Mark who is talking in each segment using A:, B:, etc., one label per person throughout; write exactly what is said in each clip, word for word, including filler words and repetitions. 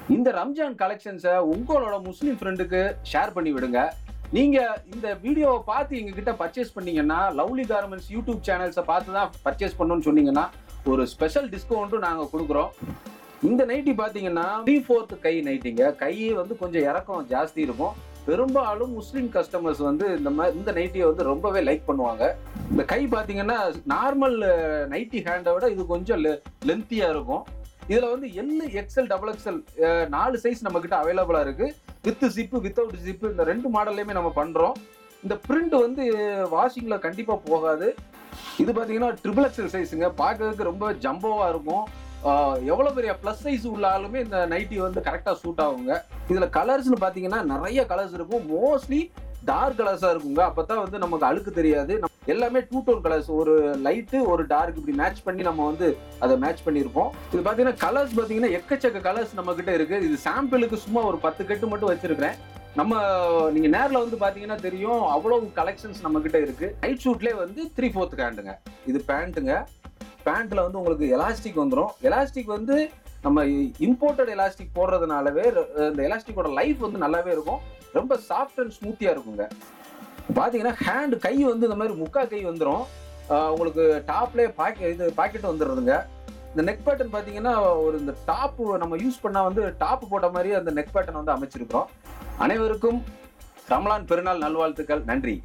A: இந்த ரம்ஜான் கலெக்ஷன்ஸை உங்களோட முஸ்லீம் ஃப்ரெண்டுக்கு ஷேர் பண்ணி விடுங்க. நீங்க இந்த வீடியோவை பார்த்து எங்ககிட்ட பர்ச்சேஸ் பண்ணீங்கன்னா, லவ்லி கார்மெண்ட்ஸ் யூடியூப் சேனல்ஸை பார்த்து தான் பர்ச்சேஸ் பண்ணணும்னு சொன்னீங்கன்னா ஒரு ஸ்பெஷல் டிஸ்கவுண்ட்டும் நாங்கள் கொடுக்குறோம். இந்த நைட்டி பார்த்தீங்கன்னா த்ரீ ஃபோர்த் கை நைட்டிங்க. கை வந்து கொஞ்சம் இறக்கம் ஜாஸ்தி இருக்கும். பெரும்பாலும் முஸ்லீம் கஸ்டமர்ஸ் வந்து இந்த மாதிரி இந்த நைட்டியை வந்து ரொம்பவே லைக் பண்ணுவாங்க. இந்த கை பார்த்தீங்கன்னா நார்மல் நைட்டி ஹேண்டை விட இது கொஞ்சம் லென்த்தியாக இருக்கும். இதில் வந்து எல் எக்ஸ்எல் டபுள் எக்ஸ்எல் நாலு சைஸ் நம்ம கிட்ட அவைலபிளாக இருக்கு. வித் ஜிப்பு வித்தவுட் ஜிப்பு இந்த ரெண்டு மாடல்லையுமே நம்ம பண்ணுறோம். இந்த பிரிண்ட் வந்து வாஷிங்கில் கண்டிப்பாக போகாது. இது பார்த்தீங்கன்னா ட்ரிபிள் எக்ஸ்எல் சைஸுங்க. பார்க்கறதுக்கு ரொம்ப ஜம்போவாக இருக்கும். எவ்வளோ பெரிய ப்ளஸ் சைஸ் உள்ள ஆளுமே இந்த நைட்டி வந்து கரெக்டாக சூட் ஆகுங்க. இதில் கலர்ஸ்னு பார்த்தீங்கன்னா நிறைய கலர்ஸ் இருக்கும். மோஸ்ட்லி டார்க் கலர்ஸாக இருக்குங்க. அப்போ தான் வந்து நமக்கு அழுக்கு தெரியாது. எல்லாமே டூ டோன் கலர்ஸ், ஒரு லைட்டு ஒரு டார்க் இப்படி மேட்ச் பண்ணி நம்ம வந்து அதை மேட்ச் பண்ணியிருப்போம். இது பார்த்தீங்கன்னா கலர்ஸ் பார்த்தீங்கன்னா எக்கச்சக்க கலர்ஸ் நம்ம கிட்ட இருக்கு. இது சாம்பிளுக்கு சும்மா ஒரு பத்து கட்டு மட்டும் வச்சிருக்கிறேன். நம்ம நீங்க நேரில் வந்து பார்த்தீங்கன்னா தெரியும், அவ்வளவு கலெக்ஷன்ஸ் நம்ம கிட்ட இருக்கு. நைட் ஷூட்லேயே வந்து த்ரீ ஃபோர்த் ஹேண்டுங்க. இது பேண்ட்டுங்க. பேண்ட்ல வந்து உங்களுக்கு எலாஸ்டிக் வந்துடும். எலாஸ்டிக் வந்து நம்ம இம்போர்ட்டட் எலாஸ்டிக் போடுறதுனாலவே இந்த எலாஸ்டிக்கோட லைஃப் வந்து நல்லாவே இருக்கும். ரொம்ப சாஃப்ட் அண்ட் ஸ்மூத்தியா இருக்குங்க. பாத்தீங்கன்னா ஹேண்ட் கை வந்து இந்த மாதிரி முக்கா கை வந்துடும். உங்களுக்கு டாப்லேயே பாக்கெட் இது பாக்கெட் வந்துடுறதுங்க. இந்த நெக் பேட்டர்ன் பார்த்தீங்கன்னா ஒரு இந்த டாப் நம்ம யூஸ் பண்ணா வந்து டாப் போட்ட மாதிரி அந்த நெக் பேட்டர்ன் வந்து அமைச்சிருக்கிறோம். அனைவருக்கும் ரமலான் பெருநாள் நல்வாழ்த்துக்கள். நன்றி.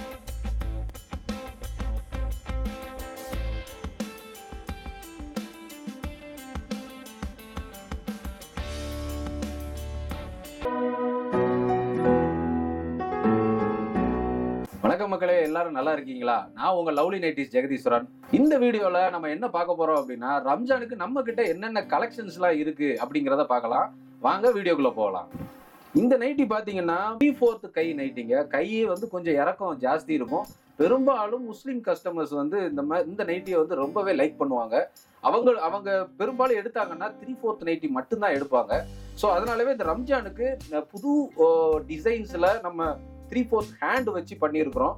A: வணக்கம் மக்களே, எல்லாரும் நல்லா இருக்கீங்களா? நான் உங்க லவ்லி நைட்டிஸ் ஜெகதீஸ்வரன். இந்த வீடியோல நம்ம என்ன பார்க்க போறோம் அப்படின்னா, ரம்ஜானுக்கு நம்ம கிட்ட என்னென்ன கலெக்ஷன்ஸ் எல்லாம் இருக்கு அப்படிங்கிறத பார்க்கலாம். வாங்க வீடியோக்குள்ள போகலாம். இந்த நைட்டி பாத்தீங்கன்னா த்ரீ ஃபோர்த் கை நைட்டிங்க. கையே வந்து கொஞ்சம் இறக்கம் ஜாஸ்தி இருக்கும். பெரும்பாலும் முஸ்லீம் கஸ்டமர்ஸ் வந்து இந்த மாதிரி இந்த நைட்டியை வந்து ரொம்பவே லைக் பண்ணுவாங்க. அவங்க அவங்க பெரும்பாலும் எடுத்தாங்கன்னா த்ரீ ஃபோர்த் நைட்டி மட்டும்தான் எடுப்பாங்க. ஸோ அதனாலவே இந்த ரம்ஜானுக்கு புது டிசைன்ஸ்ல நம்ம த்ரீ ஃபோர்த் ஹேண்ட் வச்சு பண்ணியிருக்கிறோம்.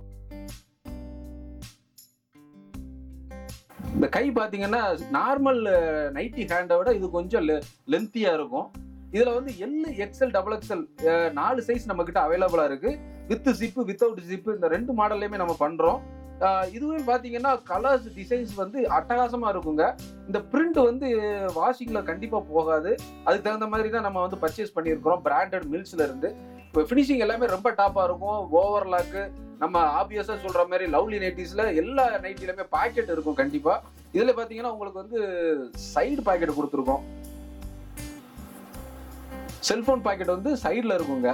A: இந்த கை பார்த்தீங்கன்னா நார்மல் நைட்டி ஹேண்டை விட இது கொஞ்சம் லென்த்தியா இருக்கும். இதுல வந்து எல் எக்ஸ்எல் டபுள் எக்ஸ்எல் நாலு சைஸ் நம்ம கிட்ட அவைலபிளா இருக்கு. வித் ஜிப்பு வித்தவுட் ஜிப்பு இந்த ரெண்டு மாடல்லையுமே நம்ம பண்றோம். இதுவே பாத்தீங்கன்னா கலர்ஸ் டிசைன்ஸ் வந்து அட்டகாசமா இருக்குங்க. இந்த பிரிண்ட் வந்து வாஷிங்ல கண்டிப்பா போகாது. அதுக்கு தகுந்த மாதிரி தான் நம்ம வந்து பர்ச்சேஸ் பண்ணியிருக்கிறோம் பிராண்டட் மில்ஸ்ல இருந்து. ஃபினிஷிங் எல்லாமே ரொம்ப டாப்பா இருக்கும். ஓவர்லாக்கு நம்ம ஆப்வியஸா சொல்ற மாதிரி லவ்லி நைட்டிஸ்ல எல்லா நைட்டிலுமே பாக்கெட் இருக்கும் கண்டிப்பா. இதுல பாத்தீங்கன்னா உங்களுக்கு வந்து சைடு பாக்கெட் கொடுத்துருக்கோம். செல்போன் பாக்கெட் வந்து சைடுல இருக்குங்க.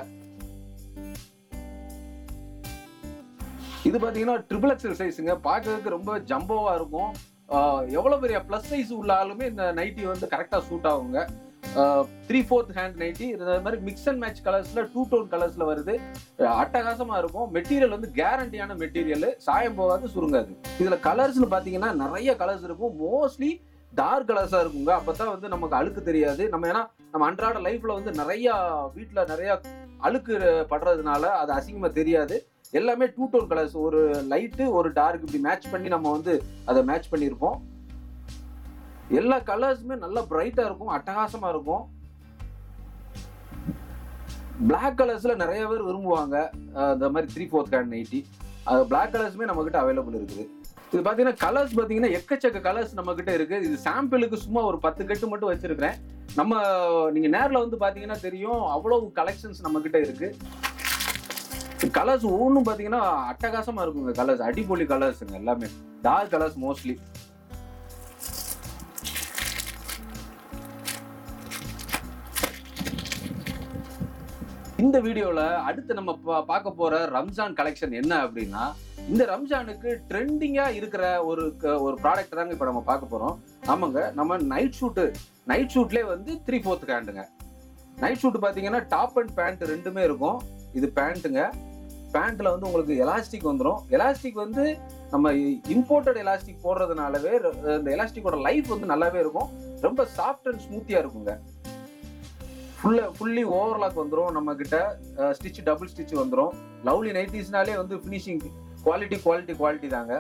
A: இது பாத்தீங்கன்னா ட்ரிபிள் எக்ஸ்எல் சைஸுங்க. பார்க்கறதுக்கு ரொம்ப ஜம்போவா இருக்கும். எவ்வளவு பெரிய பிளஸ் சைஸ் உள்ள ஆளுமே இந்த நைட்டி வந்து கரெக்டா சூட் ஆகுங்க. Three fourth hand nighty. இந்த மாதிரி மிக்ஸ் அண்ட் மேட்ச் கலர்ஸ்ல டூ டோன் கலர்ஸ்ல வருது. அட்டகாசமா இருக்கும். மெட்டீரியல் வந்து கேரண்டியான மெட்டீரியல். சாயம் போகாது, சுருங்காது. இதுல கலர்ஸ்னு பாத்தீங்கன்னா நிறைய கலர்ஸ் இருக்கும். மோஸ்ட்லி டார்க் கலர்ஸா இருக்குங்க. அப்பதான் வந்து நமக்கு அழுக்கு தெரியாது. நம்ம ஏன்னா நம்ம அன்றாட லைஃப்ல வந்து நிறைய வீட்டுல நிறைய அழுக்கு படுறதுனால அது அசிங்கமா தெரியாது. எல்லாமே டூ டோன் கலர்ஸ், ஒரு லைட்டு ஒரு டார்க் இப்படி மேட்ச் பண்ணி நம்ம வந்து அதை மேட்ச் பண்ணியிருப்போம். எல்லா கலர்ஸுமே நல்லா பிரைட்டா இருக்கும், அட்டகாசமா இருக்கும். பிளாக் கலர்ஸ்ல நிறைய பேர் விரும்புவாங்க இந்த மாதிரி three fourth hand nighty. Black கலர்ஸுமே நம்ம கிட்ட அவைலபிள் இருக்குது. இது பாத்தீங்கன்னா கலர்ஸ் பாத்தீங்கன்னா எக்கச்சக்க கலர்ஸ் நம்ம கிட்ட இருக்கு. இது சாம்பிளுக்கு சும்மா ஒரு பத்து கட்டு மட்டும் வச்சிருக்கிறேன். நம்ம நீங்க நேரில் வந்து பாத்தீங்கன்னா தெரியும், அவ்வளவு கலெக்ஷன்ஸ் நம்ம கிட்ட இருக்கு. கலர்ஸ் ஒவ்வொன்றும் பாத்தீங்கன்னா அட்டகாசமா இருக்குங்க. கலர்ஸ் அடிப்பொலி கலர்ஸுங்க. எல்லாமே டார்க் கலர்ஸ் மோஸ்ட்லி. இந்த வீடியோல அடுத்து நம்ம பார்க்க போற ரம்ஜான் கலெக்ஷன் என்ன அப்படின்னா, இந்த ரம்ஜானுக்கு ட்ரெண்டிங்கா இருக்கிற ஒரு ஒரு ப்ராடக்ட் தாங்க இப்ப நம்ம பார்க்க போறோம். ஆமாங்க, நம்ம நைட் ஷூட்டு நைட் ஷூட்லேயே வந்து த்ரீ ஃபோர்த் ஹேண்டுங்க. நைட் ஷூட் பாத்தீங்கன்னா டாப் அண்ட் பேண்ட் ரெண்டுமே இருக்கும். இது பேண்ட்டுங்க. பேண்ட்ல வந்து உங்களுக்கு எலாஸ்டிக் வந்துடும். எலாஸ்டிக் வந்து நம்ம இம்போர்ட்டட் எலாஸ்டிக் போடுறதுனாலவே இந்த எலாஸ்டிக்கோட லைஃப் வந்து நல்லாவே இருக்கும். ரொம்ப சாஃப்ட் அண்ட் ஸ்மூத்தியா இருக்குங்க. ஃபுல்லா ஃபுல்லி ஓவர்லாக் வந்துடும். நம்ம கிட்ட ஸ்டிச் டபுள் ஸ்டிச் வந்துடும். லவ்லி நைட்டிஸ்னாலே வந்து ஃபினிஷிங் குவாலிட்டி குவாலிட்டி குவாலிட்டி தாங்க.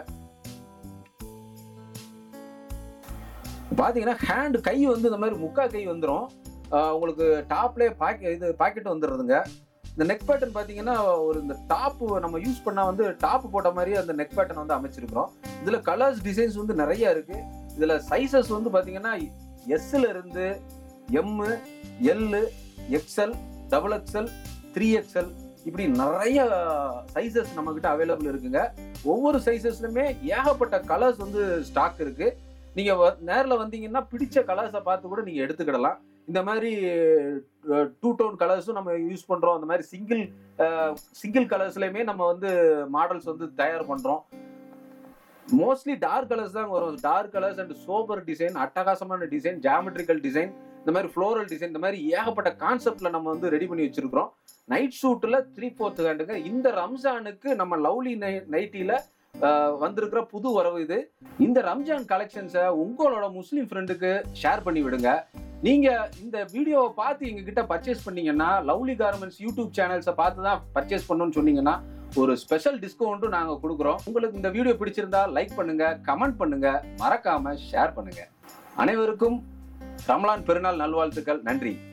A: பாத்தீங்கன்னா ஹேண்ட் கை வந்து இந்த மாதிரி முக்கா கை வந்துடும். உங்களுக்கு டாப்லேயே பாக்கெட் இது பாக்கெட் வந்துடுறதுங்க. இந்த நெக் பேட்டர்ன் பார்த்தீங்கன்னா ஒரு இந்த டாப்பு நம்ம யூஸ் பண்ணால் வந்து டாப்பு போட்ட மாதிரி அந்த நெக் பேட்டர்ன் வந்து அமைச்சிருக்கிறோம். இதில் கலர்ஸ் டிசைன்ஸ் வந்து நிறைய இருக்குது. இதில் சைஸஸ் வந்து பார்த்தீங்கன்னா எஸ்ல இருந்து M, L, XL, double XL, three XL இப்படி நிறைய சைஸஸ் நம்ம கிட்ட அவைலபிள் இருக்குங்க. ஒவ்வொரு சைஸஸ்லுமே ஏகப்பட்ட கலர்ஸ் வந்து ஸ்டாக் இருக்கு. நீங்க நேரில் வந்தீங்கன்னா பிடிச்ச கலர்ஸை பார்த்து கூட நீங்க எடுத்துக்கிடலாம். இந்த மாதிரி டூ டோன் கலர்ஸும் நம்ம யூஸ் பண்றோம். அந்த மாதிரி சிங்கிள் சிங்கிள் கலர்ஸ்லயுமே நம்ம வந்து மாடல்ஸ் வந்து தயார் பண்றோம். மோஸ்ட்லி டார்க் கலர்ஸ் தான் வரும். Dark colours and sober design, அட்டகாசமான டிசைன், ஜியாமெட்ரிக்கல் டிசைன், இந்த மாதிரி ஃப்ளோரல் டிசைன், இந்த மாதிரி ஏகப்பட்ட கான்செப்ட்ல நம்ம வந்து ரெடி பண்ணி வச்சிருக்கிறோம். நைட் ஷூட்ல த்ரீ ஃபோர்த் ஹேண்டுங்க. இந்த ரம்ஜானுக்கு நம்ம லவ்லி நைட்டில வந்திருக்கிற புது வரவு இது. இந்த ரம்ஜான் கலெக்ஷன்ஸை உங்களோட முஸ்லீம் ஃப்ரெண்டுக்கு ஷேர் பண்ணி விடுங்க. நீங்க இந்த வீடியோவை பார்த்து எங்க கிட்ட பர்ச்சேஸ் பண்ணீங்கன்னா, லவ்லி கார்மெண்ட்ஸ் யூடியூப் சேனல்ஸை பார்த்து தான் பர்ச்சேஸ் பண்ணணும்னு சொன்னீங்கன்னா ஒரு ஸ்பெஷல் டிஸ்கவுண்ட்டும் நாங்க கொடுக்குறோம். உங்களுக்கு இந்த வீடியோ பிடிச்சிருந்தா லைக் பண்ணுங்க, கமெண்ட் பண்ணுங்க, மறக்காம ஷேர் பண்ணுங்க. அனைவருக்கும் ரமலான் பெருநாள் நல்வாழ்த்துக்கள். நன்றி.